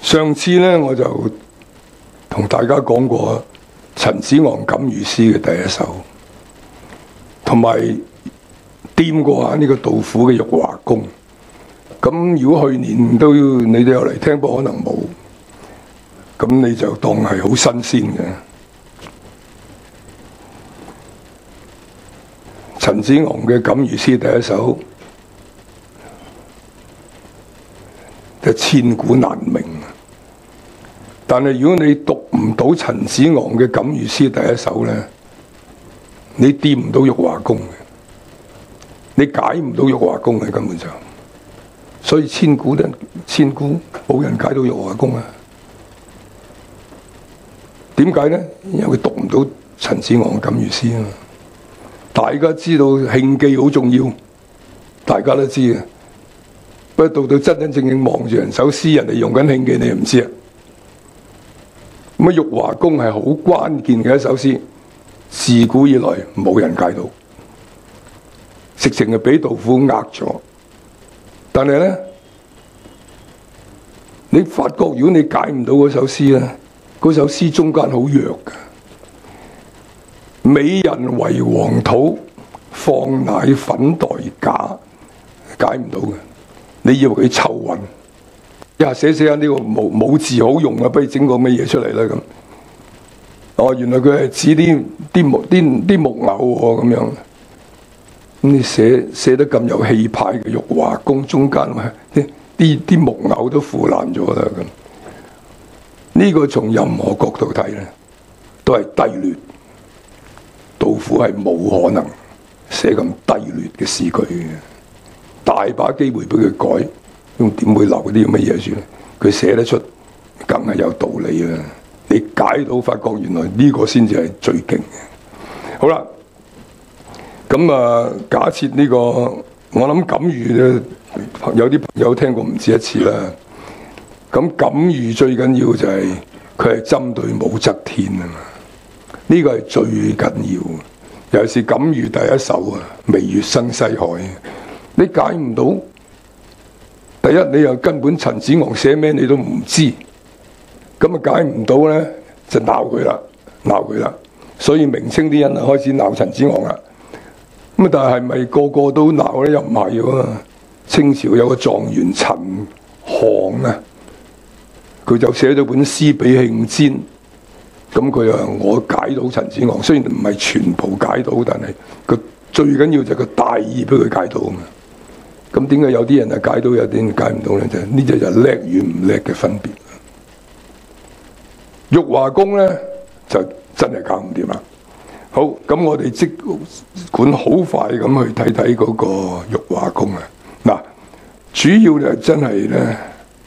上次咧我就同大家講過陳子昂錦魚詩嘅第一首，同埋掂過下呢個杜甫嘅玉華宮。咁如果去年你都有嚟聽，不過可能冇，咁你就當係好新鮮嘅。陳子昂嘅錦魚詩第一首就千古難明，但係如果你讀唔到陳子昂嘅錦魚詩第一首咧，你掂唔到玉華宮嘅，你解唔到玉華宮嘅根本就，所以千古冇人解到玉華宮啊！點解咧？因為佢讀唔到陳子昂錦魚詩啊嘛！大家知道興記好重要，大家都知嘅。不過到真正望住人首詩，人哋用緊興記，你又唔知啊。咁啊，玉華宮係好關鍵嘅一首詩，自古以來冇人解到，直情係俾杜甫呃咗。但係咧，你發覺如果你解唔到嗰首詩咧，嗰首詩中間好弱嘅。美人為黃土，放奶粉代價，解唔到嘅。你以為佢湊韻，一下寫下呢個冇字好用啊，不如整個乜嘢出嚟啦咁。哦，原來佢係指啲木偶喎咁樣。咁你寫得咁有氣派嘅玉華宮，中間啲木偶都腐爛咗啦咁。呢個從任何角度睇咧，都係低劣。杜甫係冇可能寫咁低劣嘅詩句嘅，大把機會俾佢改，咁點會留啲咁嘅嘢住咧？佢寫得出，梗係有道理啦。你解到發覺原來呢個先至係最勁嘅。好啦，咁啊，假設呢個我諗錦魚咧，有啲朋友聽過唔止一次啦。咁錦魚最緊要就係佢係針對武則天啊嘛。呢個係最緊要，尤其是錦魚第一首啊，微月生西海，你解唔到，第一你又根本陳子昂寫咩你都唔知，咁啊解唔到咧就鬧佢啦，所以明清啲人啊開始鬧陳子昂啦。咁啊，但係咪個個都鬧咧？又唔係喎。清朝有個狀元陳航啊，佢就寫咗本詩俾慶煎。咁佢話我解到陳子昂，雖然唔係全部解到，但係佢最緊要就係個大意俾佢解到啊嘛。咁點解有啲人係解到，有啲人解唔到咧？就呢隻就叻與唔叻嘅分別。玉華宮咧就真係搞唔掂啦。好，咁我哋即管好快咁去睇睇嗰個玉華宮啊。嗱，主要就真係咧。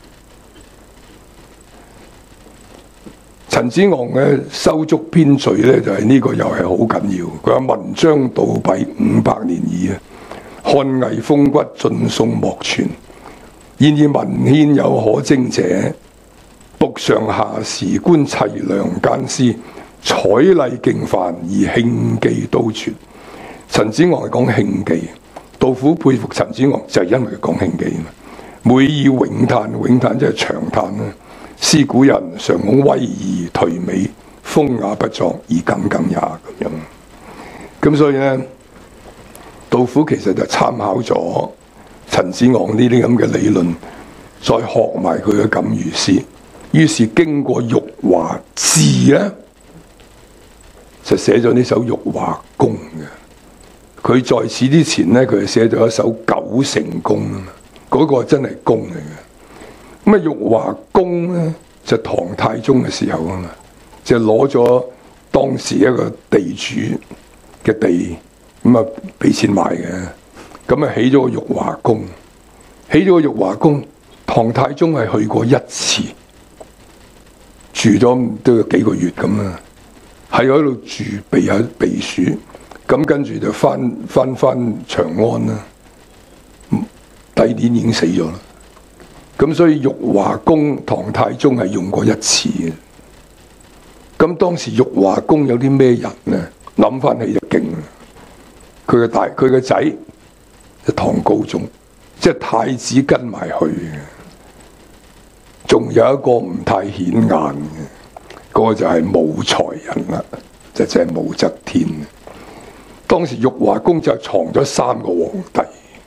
陳子昂嘅修築編序咧，就係呢個又係好緊要。佢話文章倒敝500年矣啊，漢魏風骨晉宋莫傳。然而文獻有可徵者，讀上下時觀齊梁間詩，彩麗勁繁而興記都絕。陳子昂係講興記，杜甫佩服陳子昂就係因為佢講興記啊嘛。每以詠嘆，詠嘆即係長嘆啦。思古人常講威儀頹美，風雅不作而耿耿也咁樣。咁所以咧，杜甫其實就參考咗陳子昂呢啲咁嘅理論，再學埋佢嘅錦魚詩。於是經過玉華字咧，就寫咗呢首玉華宮嘅。佢在此之前咧，佢係寫咗一首九成宮啊嘛，嗰個真係宮嚟嘅。咁啊，玉華宮咧就唐太宗嘅時候啊嘛，就攞咗當時一個地主嘅地，咁啊俾錢買嘅，咁啊起咗個玉華宮，起咗個玉華宮，唐太宗係去過一次，住咗都有幾個月咁啊，喺嗰度住避暑，咁跟住就翻長安啦，第二年已經死咗啦。咁所以玉華宮唐太宗係用過一次嘅。咁當時玉華宮有啲咩人咧？諗翻起就勁。佢嘅仔就唐高宗，即係太子跟埋去嘅。 仲有一個唔太顯眼嘅，嗰個就係武才人啦，就係武則天。當時玉華宮就藏咗3個皇帝。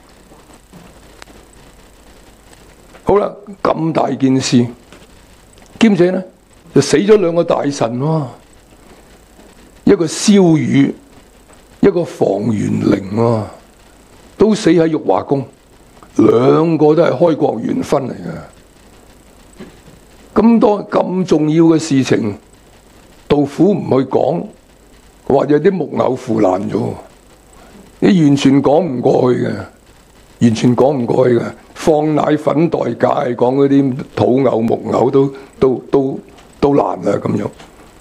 好啦，咁大件事，兼且呢就死咗2個大臣喎，一個蕭宇，一個房玄齡喎，都死喺玉華宮，2個都係開國元勳嚟嘅。咁重要嘅事情，杜甫唔去講，或者啲木偶腐爛咗，你完全講唔過去嘅，完全講唔過去嘅。放奶粉代價，講嗰啲土偶木偶都爛啦咁樣，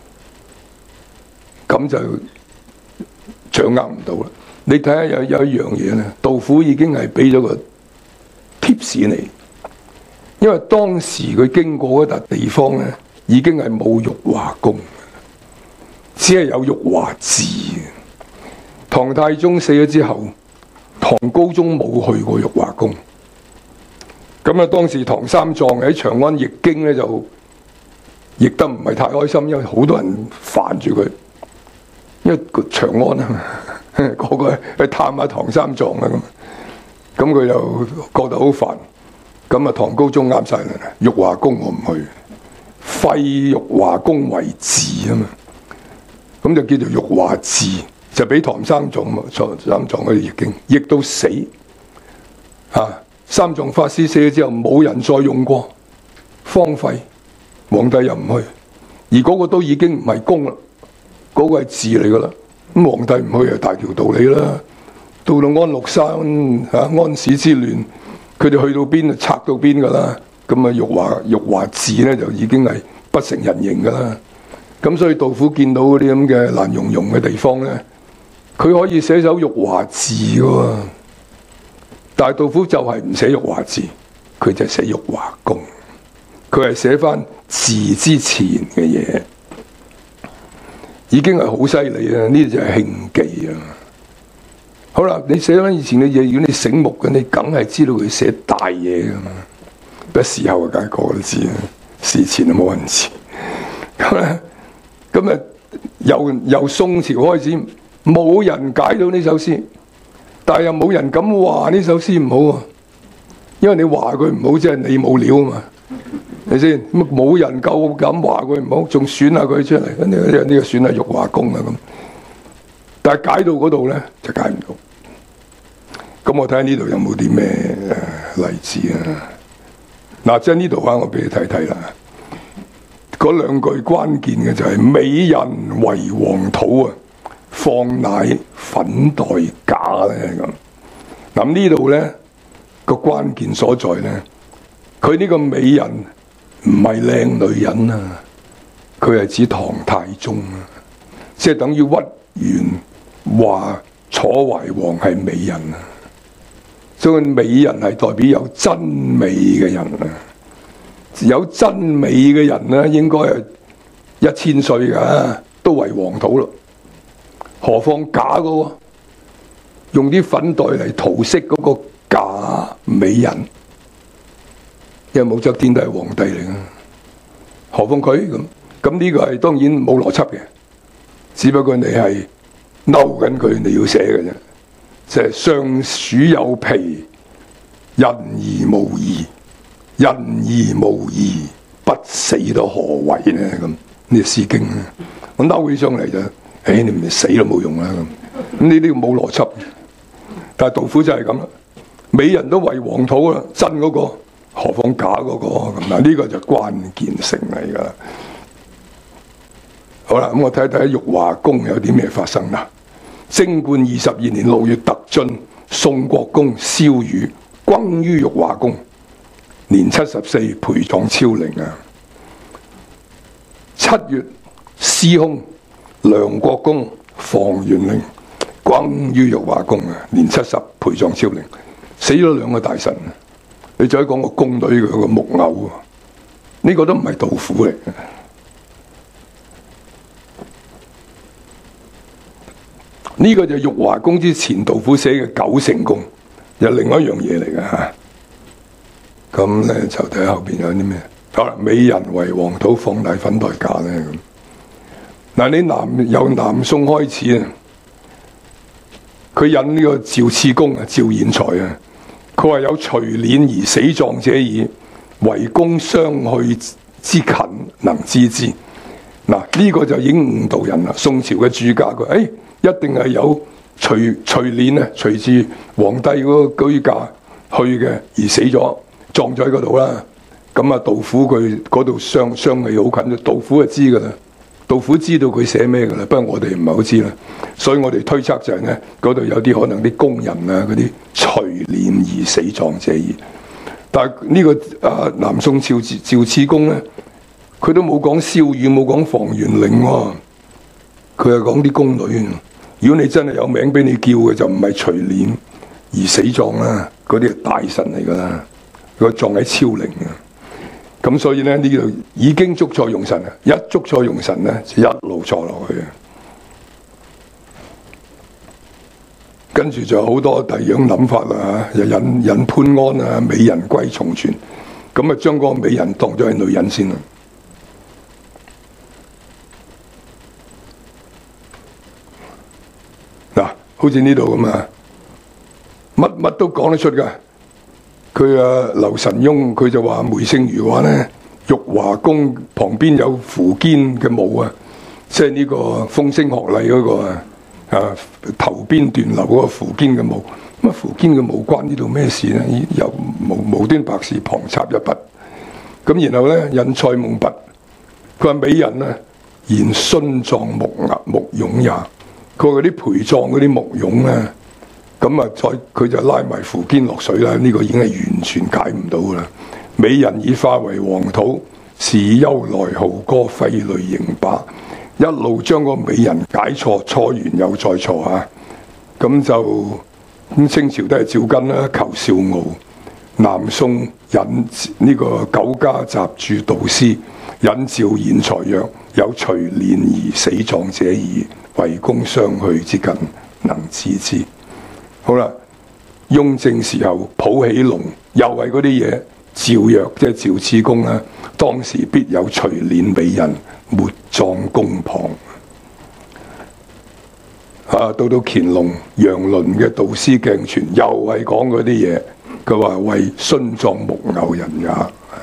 咁就掌握唔到啦。你睇下有一樣嘢咧，杜甫已經係俾咗個貼士你，因為當時佢經過嗰笪地方咧，已經係冇玉華宮，只係有玉華寺。唐太宗死咗之後，唐高宗冇去過玉華宮。咁啊，當時唐三藏喺長安譯經咧，就譯得唔係太開心，因為好多人煩住佢，因為長安啊，個個去探下唐三藏啊咁佢就覺得好煩。咁啊，唐高宗啱晒啦，玉華宮我唔去，廢玉華宮為寺啊嘛，咁就叫做玉華寺，就俾唐三藏去譯經，譯到死啊！三藏法師死咗之後，冇人再用過，荒廢，皇帝又唔去，而嗰個都已經唔係宮啦，嗰個係寺嚟噶啦。咁皇帝唔去係大條道理啦。到到安祿山安史之亂，佢哋去到邊就拆到邊噶啦。咁啊玉華寺咧就已經係不成人形噶啦。咁所以杜甫見到嗰啲咁嘅爛溶溶嘅地方咧，佢可以寫首玉華寺嘅喎。但係杜甫就係唔寫玉華寺，佢就寫玉華宮，佢係寫翻寺之前嘅嘢，已經係好犀利啦！呢啲就係慶忌啊！好啦，你寫翻以前嘅嘢，如果你醒目嘅，你梗係知道佢寫大嘢噶嘛。不過事後梗係個個都知啦，事前就冇人知。咁啊，由宋朝開始，冇人解到呢首詩。但係又冇人敢話呢首詩唔好啊，因為你話佢唔好，即係你冇料啊嘛，係咪先？咁冇人夠敢話佢唔好，仲選下佢出嚟，跟住呢個選下玉華宮啊咁。但係解到嗰度咧，就解唔到。咁我睇下呢度有冇啲咩例子啊？嗱，即係呢度啊，我俾你睇睇啦。嗰2句關鍵嘅就係美人為黃土啊，放奶粉代價咧咁。嗱，呢度咧個關鍵所在咧，佢呢個美人唔係靚女人啊，佢係指唐太宗啊，即係等於屈原話楚懷王係美人啊，所以美人係代表有真美嘅人啊，有真美嘅人咧應該係1000歲㗎，都為黃土咯。何況假嘅喎，用啲粉黛嚟塗飾嗰個假美人，因為武則天都係皇帝嚟嘅，何況佢咁呢個係當然冇邏輯嘅，只不過你係嬲緊佢，你要寫嘅啫，即係尚鼠有皮，人而無義，人而無義，不死都何為呢？咁呢《詩經》我嬲起上嚟就。你唔死都冇用啦咁，呢啲冇邏輯。但係杜甫就係咁啦，美人都為黃土啦，真嗰個，何況假嗰個咁嗱？呢個就關鍵性嚟噶。好啦，咁我睇睇玉華宮有啲咩發生啦。貞觀22年6月，特進宋國公蕭宇歸於玉華宮，年74，陪葬昭陵啊。7月，司空梁國公房玄齡歸於玉華宮啊，年70，陪葬昭陵，死咗2個大臣。你再講個宮隊嘅個木偶，呢個都唔係杜甫嚟嘅。呢個就係玉華宮之前杜甫寫嘅九成宮，又另外一樣嘢嚟嘅嚇。咁咧就睇後邊有啲咩？ 好啦，美人為黃土，放奶粉代價咧。嗱，你由南宋開始啊，佢引呢個趙次公啊，趙衍才啊，佢話有隨斂而死狀者矣，為公相去之勤，能知之。嗱，呢個就已經誤導人啦。宋朝嘅注解佢，一定係有隨斂啊，隨住皇帝嗰個居駕去嘅而死咗，葬咗喺嗰度啦。咁啊，杜甫佢嗰度相氣好近，杜甫就知噶啦。杜甫知道佢寫咩噶啦，不過我哋唔係好知啦。所以我哋推測就係咧，嗰度有啲可能啲工人啊，嗰啲隨斂而死狀者矣。但係呢個南宋趙次公咧，佢都冇講蕭雨，冇講房玄齡喎，佢係講啲宮女。如果你真係有名俾你叫嘅，就唔係隨斂而死狀啦，嗰啲係大臣嚟噶啦，佢葬喺昭陵啊。咁所以咧，呢度已經捉錯用神啊！一捉錯用神咧，就一路錯落去。跟住就有好多第二樣諗法啦，又引潘安啊，美人歸從傳，咁啊將嗰個美人當咗係女人先啦。嗱，好似呢度咁啊，乜都講得出噶。佢劉神翁佢就話梅聖儒話咧，玉華宮旁邊有苻堅嘅墓啊，即係呢個風聲鶴唳嗰個頭邊斷流嗰個苻堅嘅墓。咁啊，苻堅嘅墓關呢度咩事咧？又無端白事旁插一筆。咁然後咧，引蔡夢拔，佢話美人啊，言殉葬木俑也。佢話嗰啲陪葬嗰啲木俑咧。咁啊，佢就拉埋苻堅落水啦！呢個已經係完全解唔到啦。美人已化為黃土，是憂來號歌，廢類刑罷。一路將個美人解錯，錯完又再錯嚇。咁清朝都係照跟啦，求少傲。南宋引呢個《九家雜著導師》引趙衍才曰：有隨斂而死狀者矣，為公相去之勤，能知之。好啦，雍正時候抱起龍，又係嗰啲嘢。趙曰即係趙次公啦，當時必有隨斂美人，沒葬宮旁。到乾隆楊麟嘅《道師鏡傳》又係講嗰啲嘢，佢話為殉葬木偶人也。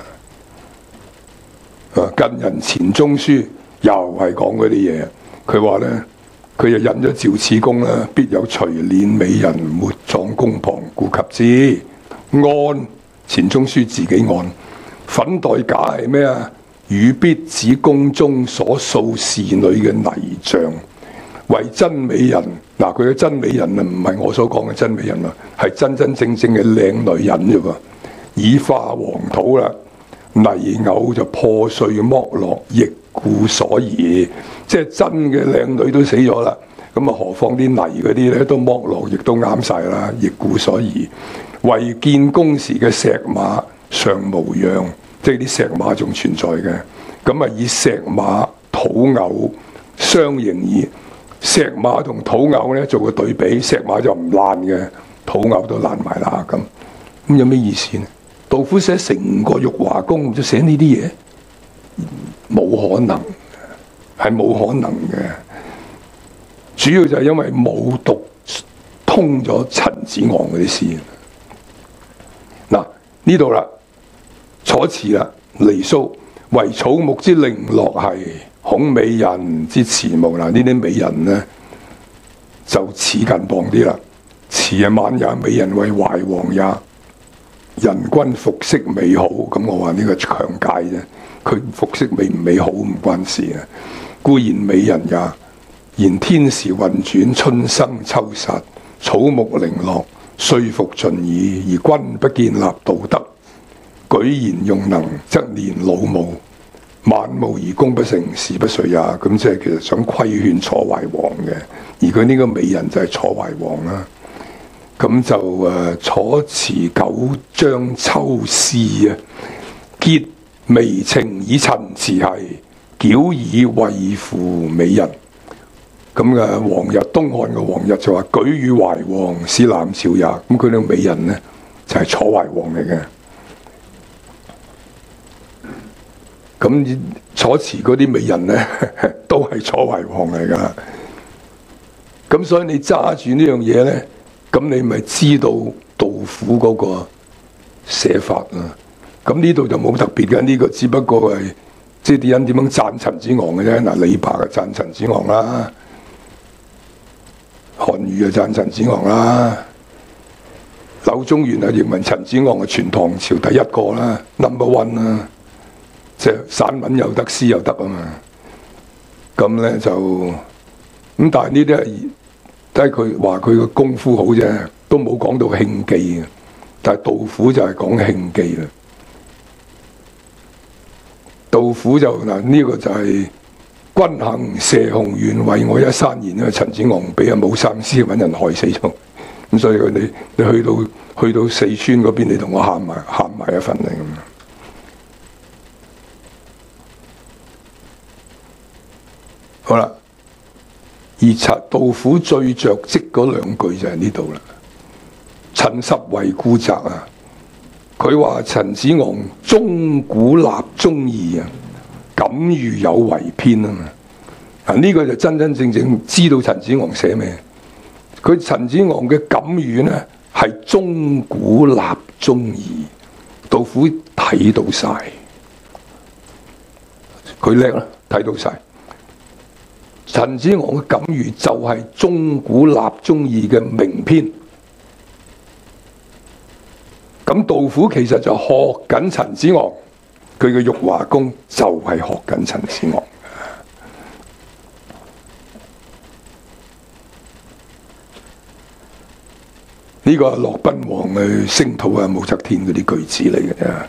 近人錢鍾書又係講嗰啲嘢，佢話咧。佢就引咗趙次公啦，必有隨斂美人，沒葬宮旁，故及之。按錢鍾書自己按，粉黛假係咩啊？汝必指宮中所塑侍女嘅泥像，為真美人。嗱，佢嘅真美人啊，唔係我所講嘅真美人啊，係真真正正嘅靚女人啫噃。已化黃土啦，泥偶就破碎剝落，亦故所宜。即係真嘅靚女都死咗啦，咁啊何況啲泥嗰啲咧都剝落，亦都啱晒啦，亦故所宜。為建宮時嘅石馬尚無恙，即係啲石馬仲存在嘅，咁啊以石馬土偶相形矣。石馬同土偶咧做個對比，石馬就唔爛嘅，土偶都爛埋啦。咁有咩意思呢？杜甫寫成個玉華宮就寫呢啲嘢，冇可能。係冇可能嘅，主要就係因為冇讀通咗陳子昂嗰啲詩。嗱，呢度啦，楚辭啦，離騷為草木之零落兮，恐美人之遲暮。嗱，呢啲美人咧就似近傍啲啦。遲啊晚也，美人為懷王也。人均服飾美好，咁我話呢個強解啫。佢服飾美唔美好唔關事啊。固然美人也，然天時運轉，春生秋殺，草木零落，歲復盡矣。而君不建立道德，舉賢用能，則年老暮，晚暮而功不成，是不遂也。咁即係其實想規勸楚懷王嘅，而佢呢個美人就係楚懷王啦。咁就楚辭九章秋思啊，結微情以陳詞兮，矯以慰撫美人。咁嘅王日，東漢嘅王日就話舉與懷王，使南朝也。咁佢呢個美人呢，就係楚懷王嚟嘅。 咁楚辭嗰啲美人咧都係楚懷王嚟㗎。咁所以你揸住呢樣嘢咧，咁你咪知道杜甫嗰個寫法啦。咁呢度就冇特別嘅，呢個只不過係即係啲人點樣讚陳子昂嘅啫。嗱，李白就讚陳子昂啦，韓愈就讚陳子昂啦，柳宗元啊認為陳子昂係全唐朝第一個啦 ，number one 啦，即係散文又得，詩又得啊嘛。咁咧就咁，但係呢啲係佢話佢個功夫好啫，都冇講到興技嘅。但係杜甫就係講興技啦。杜甫就嗱呢個就係君行麝熊原，為我一山言啊！陳子昂俾阿武三思揾人害死咗，咁所以你去到四川嗰邊，你同我喊埋一份嚟咁。好啦，而杜甫最着跡嗰兩句就係呢度啦。陳拾為故宅啊！佢話陳子昂鐘鼓立中義啊，感遇有為篇啊嘛。嗱，呢個就真真正正知道陳子昂寫咩。佢陳子昂嘅感遇呢係鐘鼓立中義，杜甫睇到晒，佢叻啦，睇到晒。陳子昂嘅感遇就係鐘鼓立中義嘅名篇。咁杜甫其實就學緊陳子昂，佢嘅玉華宮就係學緊陳子昂。呢個係駱賓王去聲討啊武則天嗰啲句子嚟嘅啫。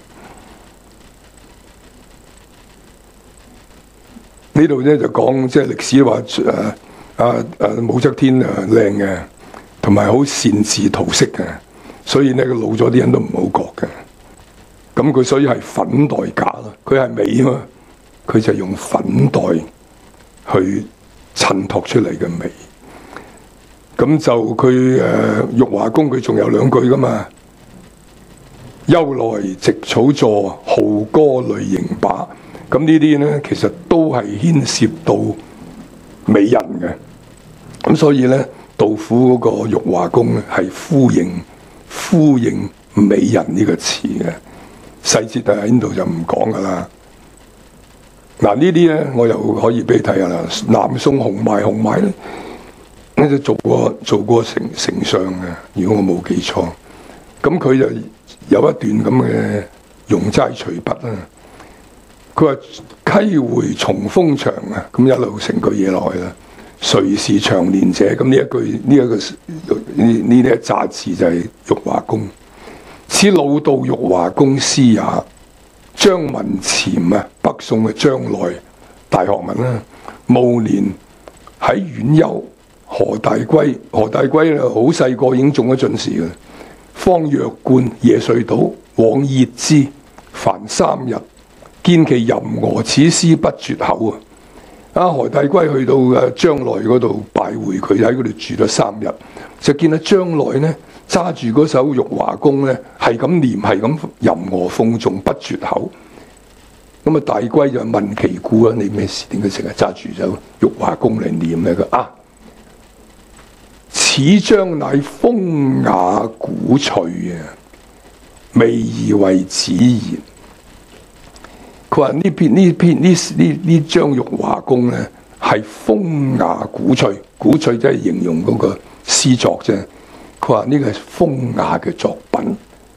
呢度咧就講即係歷史話武則天啊靚嘅，同埋好善治圖式嘅。所以呢，佢老咗啲人都唔好覺嘅。咁佢所以係粉黛假咯，佢係美啊嘛，佢就用粉黛去襯托出嚟嘅美。咁就佢玉華宮佢仲有兩句噶嘛，幽來植草座，號歌淚盈把。咁呢啲咧其實都係牽涉到美人嘅。咁所以咧，杜甫嗰個玉華宮咧係呼應美人呢個詞嘅，細節就喺呢度就唔講噶啦。嗱，呢啲咧我又可以俾你睇下啦。南宋洪邁咧，我就做過丞相嘅，如果我冇記錯。咁佢就有一段咁嘅容齋隨筆啦。佢話溪回重豐長啊，咁一路成句嘢落去啦。誰是長年者？咁呢一紮字就係玉華宮。此老道玉華宮詩也。張文潛啊，北宋嘅張內大學問啦。暮年喺遠遊，何大歸咧好細個已經中咗進士嘅。方若觀夜睡倒，往謁之，凡3日，見其吟俄此詩不絕口啊！何大歸去到張內嗰度拜會佢，喺嗰度住咗3日，就見到張內呢揸住嗰首玉華宮呢，係咁念，係咁吟俄諷頌不絕口。咁啊，大歸就問其故啊，你咩事？點解成日揸住首玉華宮嚟念呢？佢啊，此章乃風雅古趣啊，未宜為子言。佢話呢張玉華宮咧係風雅古趣，古趣即係形容嗰個詩作啫。佢話呢個係風雅嘅作品，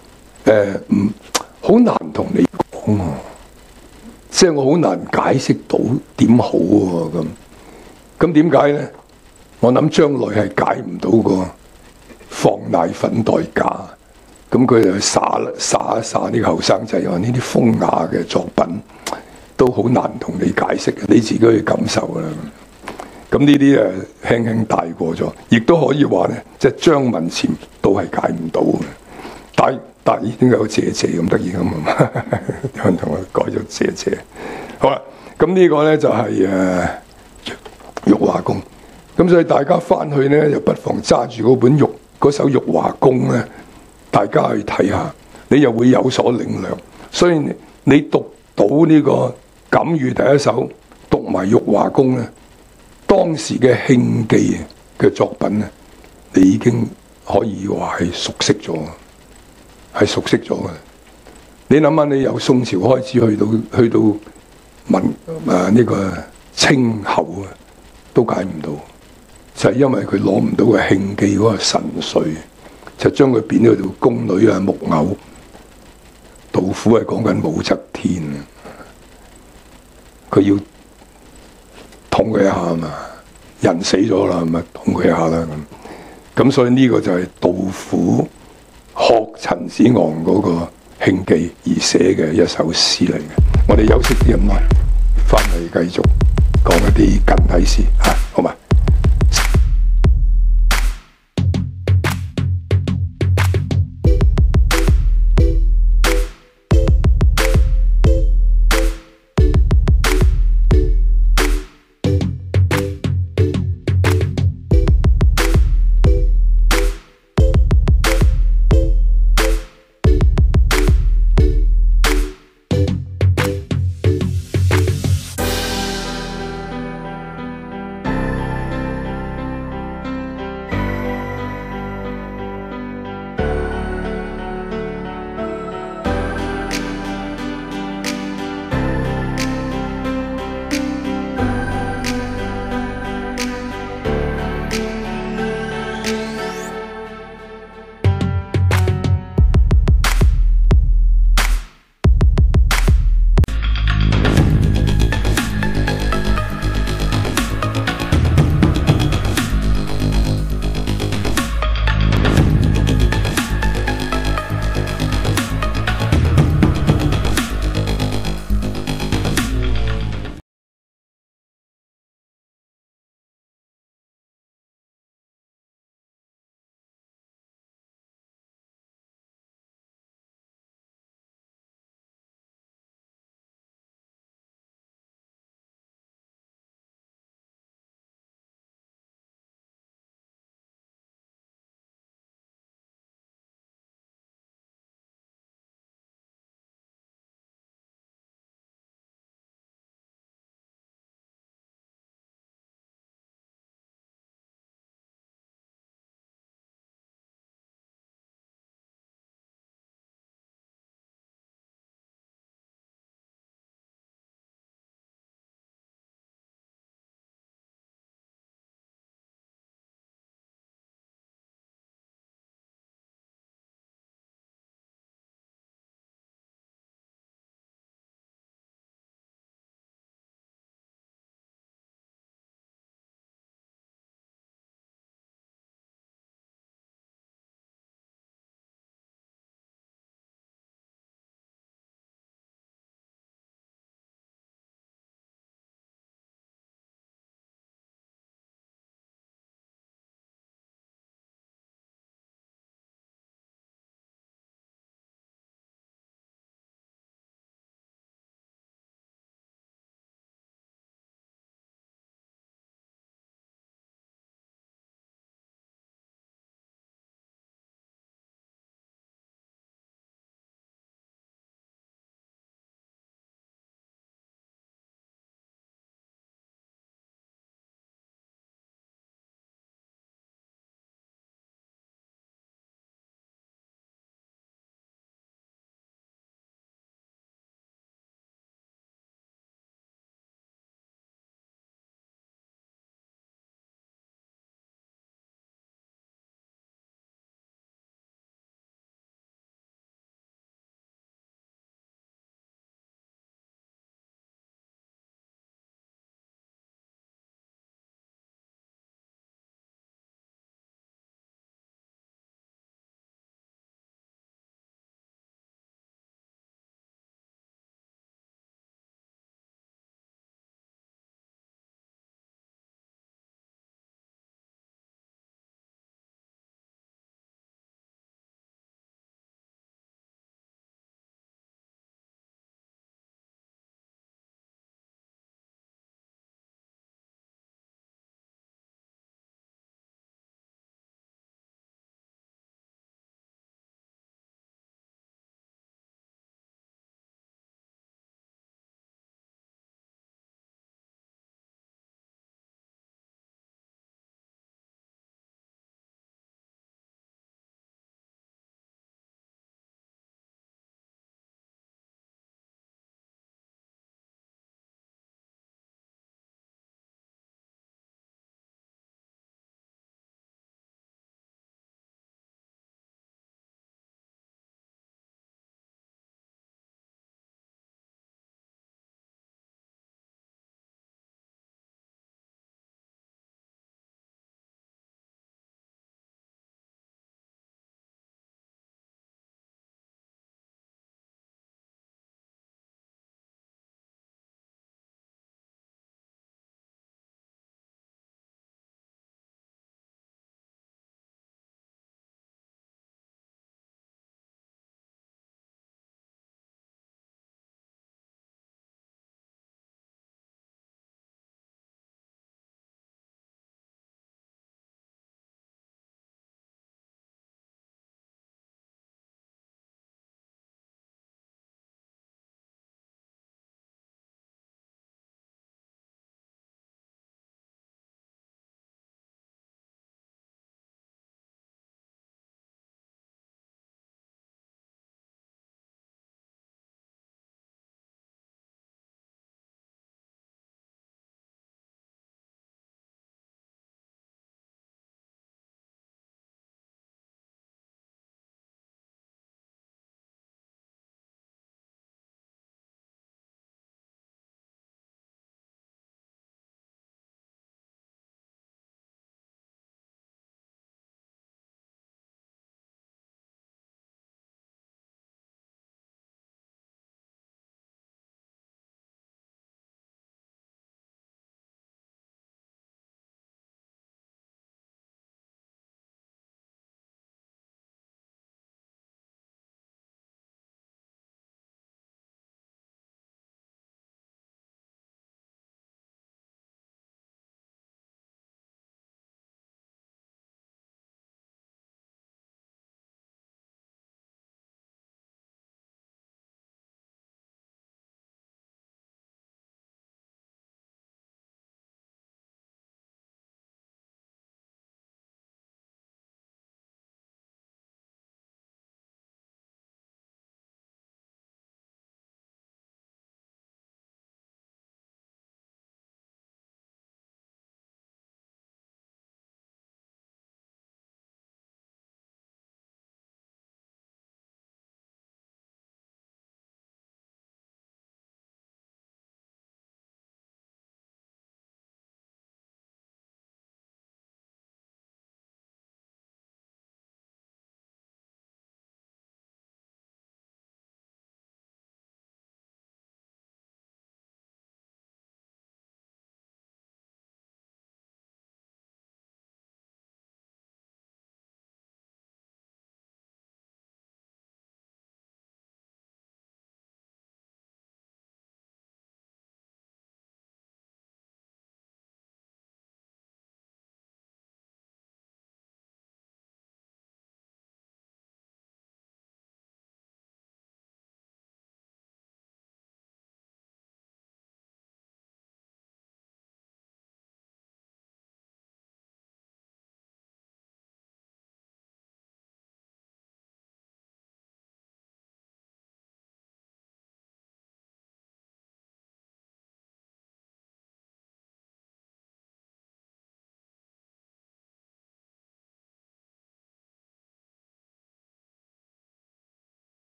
好難同你講啊，即係我好難解釋到點好喎咁點解咧？我諗將來係解唔到個放奶粉代價。咁佢就耍一耍呢個後生仔，話呢啲風雅嘅作品都好難同你解釋嘅，你自己去感受啦。咁呢啲輕輕帶過咗，亦都可以話咧，即係張文潛都係解唔到嘅。但咦，點解有謝謝咁得意咁啊？有人同我改咗謝謝。好啦，咁呢個咧就係玉華宮。咁所以大家翻去咧，就不妨揸住嗰首玉華宮咧。大家去睇下，你又會有所領略。所以你讀到呢個錦裕第一首讀埋玉華宮咧，當時嘅慶記嘅作品咧，你已經可以話係熟悉咗，係熟悉咗嘅。你諗下，你由宋朝開始去到呢個清後啊，都解唔到，就係因為佢攞唔到個慶記嗰個神髓，就將佢變咗做宮女啊、木偶。杜甫係講緊武則天啊，佢要捅佢一下啊嘛，人死咗啦，咪捅佢一下啦咁所以呢個就係杜甫學陳子昂嗰個慶記而寫嘅一首詩嚟嘅。我哋休息啲咁耐，翻嚟繼續講一啲近體詩嚇，好嘛？